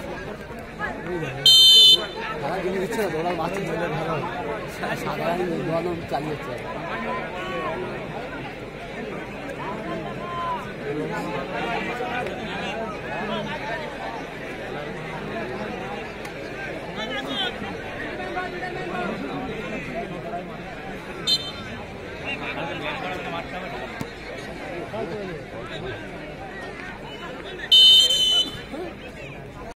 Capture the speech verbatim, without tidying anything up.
খেলা জমি দিচ্ছে না ওরা মাছ ভালো সাধারণ দোয়ানো চালিয়েছে